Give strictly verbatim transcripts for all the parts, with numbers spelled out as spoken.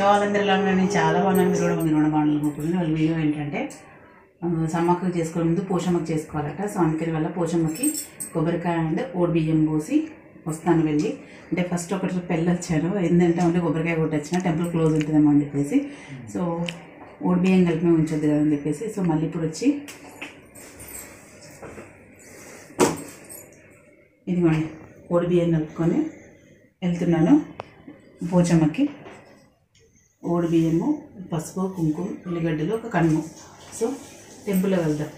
వాళ్ళందరూ ఎలా ఉన్నారని చాలా బాగున్నాను. మీరు కూడా మీరు కూడా బాగుంటుంది. వాళ్ళ వీడియో ఏంటంటే సమ్మక్క చేసుకునే ముందు పోషమ్మకి చేసుకోవాలట. సో అందుకని వల్ల పోషమ్మకి కొబ్బరికాయ అండ్ ఓడి బియ్యం పోసి వస్తాను వెళ్ళి. అంటే ఫస్ట్ ఒకటి పెళ్ళి వచ్చాను, ఏంటంటే అంటే కొబ్బరికాయ కొట్టొచ్చిన టెంపుల్ క్లోజ్ ఉంటుందేమో అని చెప్పేసి. సో ఓడి బియ్యం కలిపి ఉంచొద్దు కదా అని చెప్పేసి. సో మళ్ళీ ఇప్పుడు వచ్చి ఇదిగోండి ఓడి బియ్యం కలుపుకొని వెళ్తున్నాను పోచమ్మకి. ఓడి బియ్యము, పసుపు, కుంకుమ, ఉల్లిగడ్డలు, ఒక కన్ను. సో టెంపుల్లో వెళ్దాం.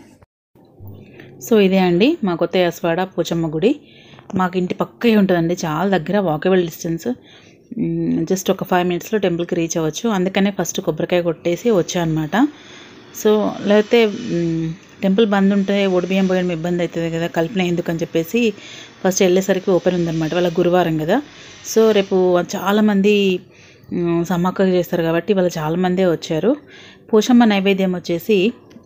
సో ఇదే అండి మా కొత్త యాసవాడ పోచమ్మ గుడి. మాకు ఇంటి పక్కే ఉంటుందండి, చాలా దగ్గర, వాకబుల్ డిస్టెన్స్. జస్ట్ ఒక ఫైవ్ మినిట్స్లో టెంపుల్కి రీచ్ అవ్వచ్చు. అందుకనే ఫస్ట్ కొబ్బరికాయ కొట్టేసి వచ్చా అనమాట. సో లేకపోతే టెంపుల్ బంద్ ఉంటే ఓడి బియ్యం పోయడం ఇబ్బంది అవుతుంది కదా, కలిపిన ఎందుకని చెప్పేసి ఫస్ట్ వెళ్ళేసరికి ఓపెన్ ఉందన్నమాట. వాళ్ళ గురువారం కదా. సో రేపు చాలామంది సమ్మక్క చేస్తారు కాబట్టి వాళ్ళు చాలామందే వచ్చారు. పోషమ్మ నైవేద్యం వచ్చేసి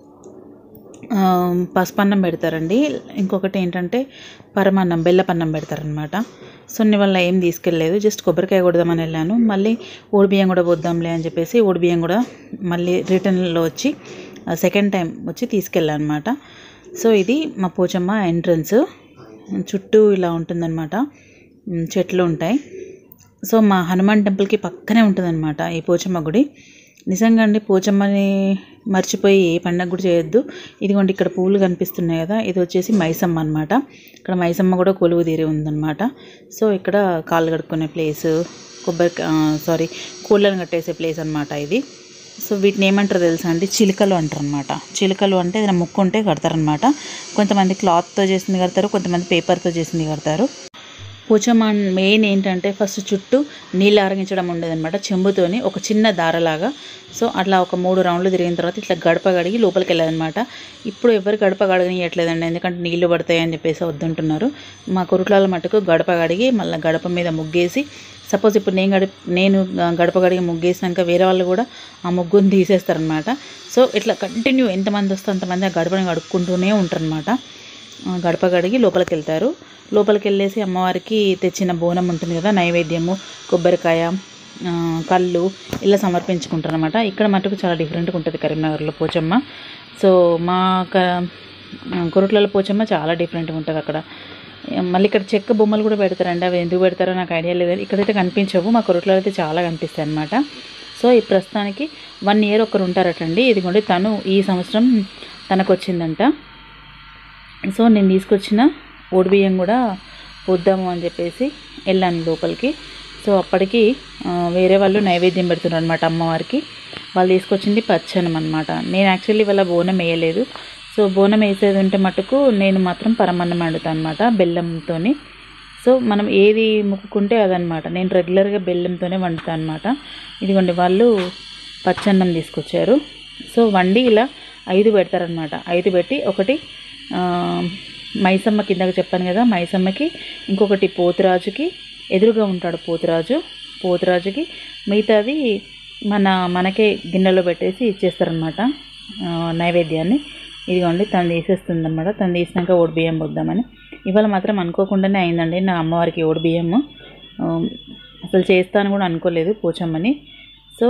పసుపన్నం పెడతారండి. ఇంకొకటి ఏంటంటే పరమాన్నం, బెల్లపన్నం పెడతారనమాట. సో నేను వల్ల ఏం తీసుకెళ్ళలేదు, జస్ట్ కొబ్బరికాయ కొడదామని వెళ్ళాను. మళ్ళీ ఓడి బియ్యం కూడా పోద్దాంలే అని చెప్పేసి ఓడి బియ్యం కూడా మళ్ళీ రిటర్న్లో వచ్చి సెకండ్ టైం వచ్చి తీసుకెళ్ళాను అనమాట. సో ఇది మా పోచమ్మ ఎంట్రన్స్. చుట్టూ ఇలా ఉంటుందన్నమాట, చెట్లు ఉంటాయి. సో మా హనుమాన్ టెంపుల్కి పక్కనే ఉంటుందన్నమాట ఈ పోచమ్మ గుడి. నిజంగా అండి పోచమ్మని మర్చిపోయి ఏ పండగ కూడా చేయొద్దు. ఇదిగోండి ఇక్కడ పూలు కనిపిస్తున్నాయి కదా, ఇది వచ్చేసి మైసమ్మ అనమాట. ఇక్కడ మైసమ్మ కూడా కొలువు తీరి ఉందన్నమాట. సో ఇక్కడ కాళ్ళు కడుక్కునే ప్లేసు, కొబ్బరి సారీ కోళ్ళను కట్టేసే ప్లేస్ అనమాట ఇది. సో వీటిని ఏమంటారు తెలుసా అండి, చిలుకలు అంటారు అనమాట. చిలుకలు అంటే ఏదైనా ముక్కు ఉంటే కడతారనమాట. కొంతమంది క్లాత్తో చేసింది కడతారు, కొంతమంది పేపర్తో చేసింది కడతారు. పోచమ్మ మెయిన్ ఏంటంటే ఫస్ట్ చుట్టూ నీళ్ళు ఆరగించడం ఉండేదన్నమాట, చెంబుతోని ఒక చిన్న దారలాగా. సో అట్లా ఒక మూడు రౌండ్లు తిరిగిన తర్వాత ఇట్లా గడప కడిగి లోపలికి వెళ్ళాదనమాట. ఇప్పుడు ఎవరు గడప కడగనియట్లేదండి, ఎందుకంటే నీళ్లు పడతాయి అని చెప్పేసి వద్దంటున్నారు. మా కురుట్ల మటుకు గడప కడిగి మళ్ళీ గడప మీద ముగ్గేసి, సపోజ్ ఇప్పుడు నేను గడప నేను గడప కడిగి ముగ్గేసినాక వేరే వాళ్ళు కూడా ఆ ముగ్గుని తీసేస్తారనమాట. సో ఇట్లా కంటిన్యూ ఎంతమంది వస్తే అంతమంది ఆ గడపని కడుక్కుంటూనే ఉంటారనమాట. గడప కడిగి లోపలికి వెళ్తారు. లోపలికి వెళ్ళేసి అమ్మవారికి తెచ్చిన బోనం ఉంటుంది కదా, నైవేద్యము, కొబ్బరికాయ, కళ్ళు ఇలా సమర్పించుకుంటారు అనమాట. ఇక్కడ మటుకు చాలా డిఫరెంట్గా ఉంటుంది కరీంనగర్లో పోచమ్మ. సో మా కొరుట్లలో పోచమ్మ చాలా డిఫరెంట్గా ఉంటుంది అక్కడ. మళ్ళీ ఇక్కడ చెక్క బొమ్మలు కూడా పెడతారండి, అవి ఎందుకు పెడతారో నాకు ఐడియా లేదు. ఇక్కడైతే కనిపించవు, మా కొరుట్లలో అయితే చాలా కనిపిస్తాయి అనమాట. సో ఈ ప్రస్తుతానికి వన్ ఇయర్ ఒకరు ఉంటారటండి. ఇదిగోండి తను ఈ సంవత్సరం తనకు వచ్చిందంట. సో నేను తీసుకొచ్చిన ఓడి బియ్యం కూడా పోద్దాము అని చెప్పేసి వెళ్ళాను లోపలికి. సో అప్పటికి వేరే వాళ్ళు నైవేద్యం పెడుతున్నారు అనమాట అమ్మవారికి. వాళ్ళు తీసుకొచ్చింది పచ్చనం అనమాట. నేను యాక్చువల్లీ వాళ్ళ బోనం వేయలేదు. సో బోనం వేసేది ఉంటే మటుకు నేను మాత్రం పరమాన్నం వండుతాను అనమాట బెల్లంతో. సో మనం ఏది మొక్కుకుంటే అదనమాట, నేను రెగ్యులర్గా బెల్లంతోనే వండుతాను అనమాట. ఇదిగోండి వాళ్ళు పచ్చన్నం తీసుకొచ్చారు. సో వండి ఇలా ఐదు పెడతారనమాట. ఐదు పెట్టి ఒకటి మైసమ్మ కిందకి చెప్పాను కదా, మైసమ్మకి, ఇంకొకటి పోతురాజుకి, ఎదురుగా ఉంటాడు పోతురాజు, పోతురాజుకి, మిగతాది మన మనకే గిన్నెలో పెట్టేసి ఇచ్చేస్తారనమాట నైవేద్యాన్ని. ఇదిగోండి తను తీసేస్తుంది అనమాట. తను తీసినాక ఓడి బియ్యం పోద్దామని. ఇవాళ మాత్రం అనుకోకుండానే అయిందండి నా అమ్మవారికి ఓడి బియ్యము. అసలు చేస్తాను కూడా అనుకోలేదు పోచమ్మని. సో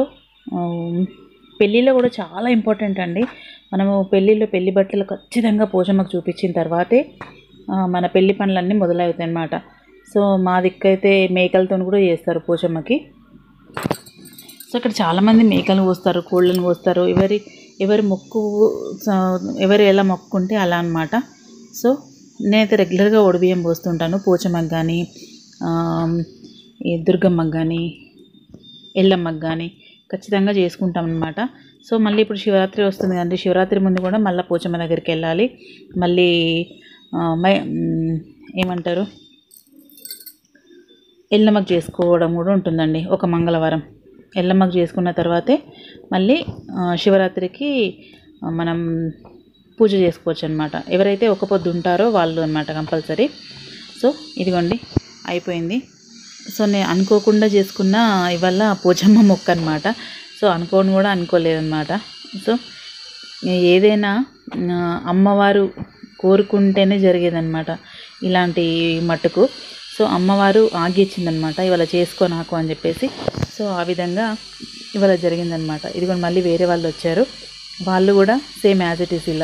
పెళ్ళిలో కూడా చాలా ఇంపార్టెంట్ అండి. మనము పెళ్ళిలో పెళ్లి బట్టలు ఖచ్చితంగా పోచమ్మకు చూపించిన తర్వాతే మన పెళ్లి పనులన్నీ మొదలవుతాయి అన్నమాట. సో మా దిక్కైతే మేకలతో కూడా చేస్తారు పోచమ్మకి. సో ఇక్కడ చాలామంది మేకలు కోస్తారు, కోళ్ళను కోస్తారు. ఎవరి ఎవరి మొక్కు ఎవరు ఎలా మొక్కుంటే అలా అనమాట. సో నేనైతే రెగ్యులర్గా ఓడిబియ్యం పోస్తుంటాను పోచమ్మకి కానీ, ఈ దుర్గమ్మకి కానీ, ఎల్లమ్మకి కానీ ఖచ్చితంగా చేసుకుంటాం అన్నమాట. సో మళ్ళీ ఇప్పుడు శివరాత్రి వస్తుంది కదండి, శివరాత్రి ముందు కూడా మళ్ళీ పోచమ్మ దగ్గరికి వెళ్ళాలి. మళ్ళీ మై ఏమంటారు ఎల్లమ్మకి చేసుకోవడం కూడా ఉంటుందండి ఒక మంగళవారం. ఎల్లమ్మకి చేసుకున్న తర్వాతే మళ్ళీ శివరాత్రికి మనం పూజ చేసుకోవచ్చు అనమాట. ఎవరైతే ఒక పొద్దు ఉంటారో వాళ్ళు అనమాట కంపల్సరీ. సో ఇదిగోండి అయిపోయింది. సో నేను అనుకోకుండా చేసుకున్న ఇవాళ పోచమ్మ మొక్క అనమాట. సో అనుకోని కూడా అనుకోలేదన్నమాట. సో ఏదైనా అమ్మవారు కోరుకుంటేనే జరిగేదన్నమాట ఇలాంటి మట్టుకు. సో అమ్మవారు ఆగి ఇచ్చిందనమాట, ఇవాళ చేసుకో నాకు అని చెప్పేసి. సో ఆ విధంగా ఇవాళ జరిగిందనమాట. ఇదిగోండి మళ్ళీ వేరే వాళ్ళు వచ్చారు, వాళ్ళు కూడా సేమ్ యాజ్ ఇట్ ఈస్ ఇలా.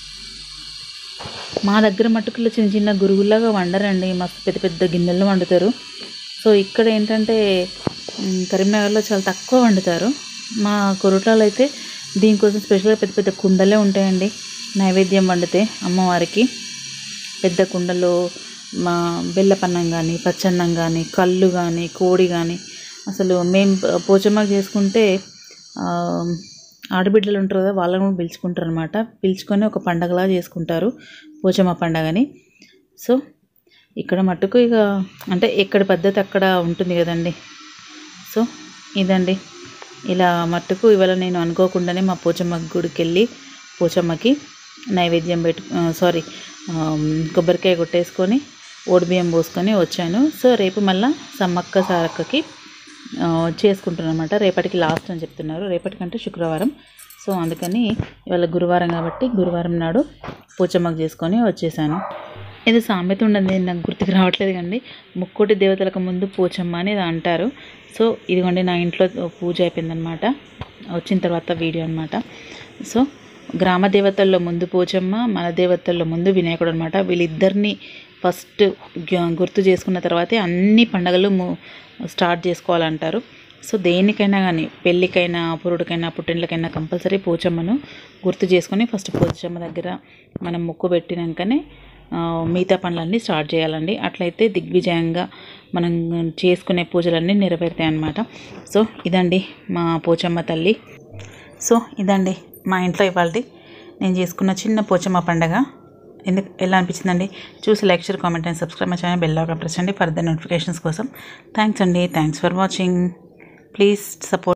మా దగ్గర మట్టుకుల్లో చిన్న చిన్న గురుగులాగా వండరండి, మస్తు పెద్ద పెద్ద గిన్నెల్లో వండుతారు. సో ఇక్కడ ఏంటంటే కరీంనగర్లో చాలా తక్కువ వండుతారు. మా కొరుట్లలో అయితే దీనికోసం స్పెషల్గా పెద్ద పెద్ద కుండలే ఉంటాయండి. నైవేద్యం వండితే అమ్మవారికి పెద్ద కుండలో మా బెల్లపన్నం కానీ, పచ్చన్నం కానీ, కళ్ళు కానీ, కోడి కానీ, అసలు మేము పోచమ్మకి చేసుకుంటే ఆడబిడ్డలు ఉంటారు కదా, వాళ్ళని కూడా పిలుచుకుంటారు అనమాట. పిలుచుకొని ఒక పండగలా చేసుకుంటారు పోచమ్మ పండగని. సో ఇక్కడ మట్టుకు ఇక అంటే ఎక్కడి పద్ధతి అక్కడ ఉంటుంది కదండి. సో ఇదండి, ఇలా మట్టుకు ఇవాళ నేను అనుకోకుండానే మా పోచమ్మ గుడికి వెళ్ళి పోచమ్మకి నైవేద్యం పెట్టు సారీ కొబ్బరికాయ కొట్టేసుకొని ఓడిబియ్యం పోసుకొని వచ్చాను. సో రేపు మళ్ళీ సమ్మక్క సారక్కకి చేసుకుంటున్నాను అనమాట. రేపటికి లాస్ట్ అని చెప్తున్నారు, రేపటికంటే శుక్రవారం. సో అందుకని ఇవాళ గురువారం కాబట్టి గురువారం నాడు పోచమ్మకు చేసుకొని వచ్చేసాను. ఇది సామెత ఉండదు, నాకు గుర్తుకు రావట్లేదు కానీ ముక్కోటి దేవతలకు ముందు పోచమ్మ అనేది అంటారు. సో ఇదిగోండి నా ఇంట్లో పూజ అయిపోయిందనమాట, వచ్చిన తర్వాత వీడియో అనమాట. సో గ్రామ దేవతల్లో ముందు పోచమ్మ, మన దేవతల్లో ముందు వినాయకుడు అనమాట. వీళ్ళిద్దరిని ఫస్ట్ గుర్తు చేసుకున్న తర్వాతే అన్ని పండుగలు స్టార్ట్ చేసుకోవాలంటారు. సో దేనికైనా కానీ పెళ్ళికైనా, పురుడికైనా, పుట్టినకైనా కంపల్సరీ పోచమ్మను గుర్తు చేసుకొని ఫస్ట్ పోచమ్మ దగ్గర మనం మొక్కు పెట్టినాకనే మిగతా పనులన్నీ స్టార్ట్ చేయాలండి. అట్లయితే దిగ్విజయంగా మనం చేసుకునే పూజలన్నీ నెరవేరుతాయి అన్నమాట. సో ఇదండి మా పోచమ్మ తల్లి. సో ఇదండి మా ఇంట్లో ఇవాళ నేను చేసుకున్న చిన్న పోచమ్మ పండగ. ఎందుకు ఎలా అనిపించిందండి చూసి like, share, comment and subscribe my channel, bell icon press చేయండి ఫర్దర్ నోటిఫికేషన్స్ కోసం. థ్యాంక్స్ అండి, thanks for watching. Please support.